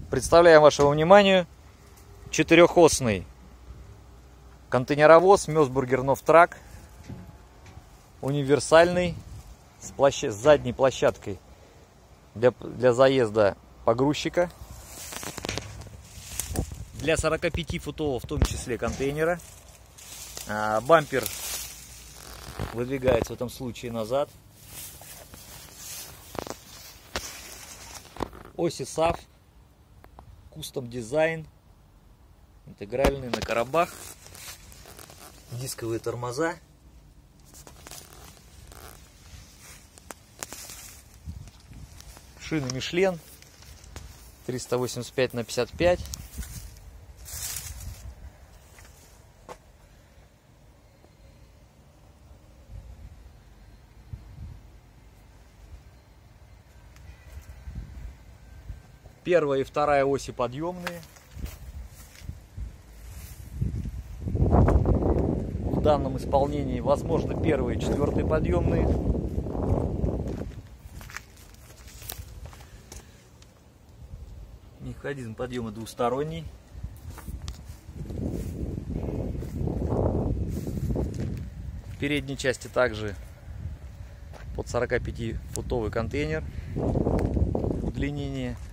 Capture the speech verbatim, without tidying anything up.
Представляем вашему вниманию четырехосный контейнеровоз Мёсбургер Новтрак, универсальный, с, площ... с задней площадкой для, для заезда погрузчика, для сорокапятифутового в том числе контейнера. А, бампер выдвигается в этом случае назад. Оси САФ, кустом дизайн, интегральный на коробах, дисковые тормоза. Шины Мишлен триста восемьдесят пять на пятьдесят пять. Первая и вторая оси подъемные. В данном исполнении возможно первые и четвертые подъемные. Механизм подъема двусторонний. В передней части также под сорокапятифутовый контейнер, удлинение.